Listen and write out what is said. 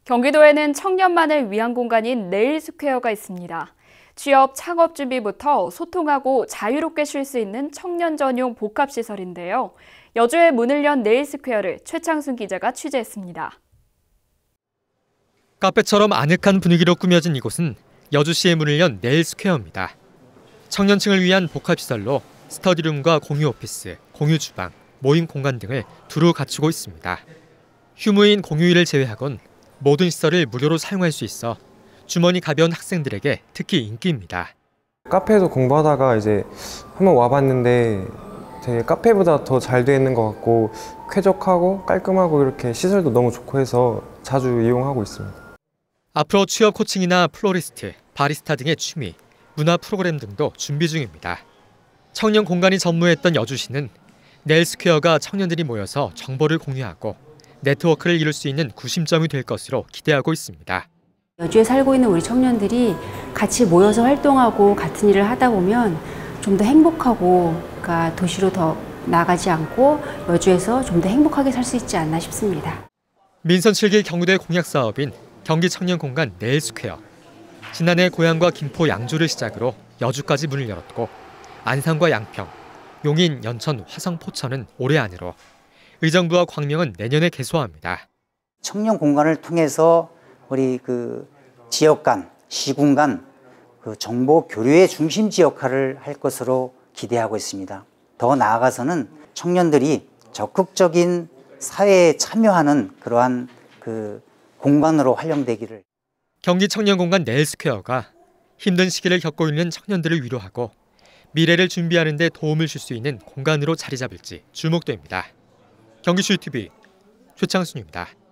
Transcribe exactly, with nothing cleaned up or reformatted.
경기도에는 청년만을 위한 공간인 네일스퀘어가 있습니다. 취업, 창업 준비부터 소통하고 자유롭게 쉴 수 있는 청년 전용 복합시설인데요. 여주에 문을 연 네일스퀘어를 최창순 기자가 취재했습니다. 카페처럼 아늑한 분위기로 꾸며진 이곳은 여주시에 문을 연 네일스퀘어입니다. 청년층을 위한 복합시설로 스터디룸과 공유 오피스, 공유 주방, 모임 공간 등을 두루 갖추고 있습니다. 휴무인 공휴일을 제외하곤 모든 시설을 무료로 사용할 수 있어 주머니 가벼운 학생들에게 특히 인기입니다. 카페에서 공부하다가 이제 한번 와봤는데 되게 카페보다 더 잘 돼 있는 것 같고 쾌적하고 깔끔하고 이렇게 시설도 너무 좋고 해서 자주 이용하고 있습니다. 앞으로 취업 코칭이나 플로리스트, 바리스타 등의 취미, 문화 프로그램 등도 준비 중입니다. 청년 공간이 전무했던 여주시는 네일스퀘어가 청년들이 모여서 정보를 공유하고 네트워크를 이룰 수 있는 구심점이 될 것으로 기대하고 있습니다. 여주에 살고 있는 우리 청년들이 같이 모여서 활동하고 같은 일을 하다 보면 좀 더 행복하고 그러니까 도시로 더 나가지 않고 여주에서 좀 더 행복하게 살 수 있지 않나 싶습니다. 민선 칠 기 경우대 공약 사업인 경기 청년 공간 네일스퀘어. 지난해 고양과 김포, 양주를 시작으로 여주까지 문을 열었고 안산과 양평, 용인, 연천, 화성, 포천은 올해 안으로, 의정부와 광명은 내년에 개소합니다. 청년 공간을 통해서 우리 그 지역 간, 시군 간 그 정보 교류의 중심지 역할을 할 것으로 기대하고 있습니다. 더 나아가서는 청년들이 적극적인 사회에 참여하는 그러한 그 공간으로 활용되기를. 경기 청년 공간 네일스퀘어가 힘든 시기를 겪고 있는 청년들을 위로하고 미래를 준비하는 데 도움을 줄 수 있는 공간으로 자리 잡을지 주목됩니다. 경기슈 티비 최창순입니다.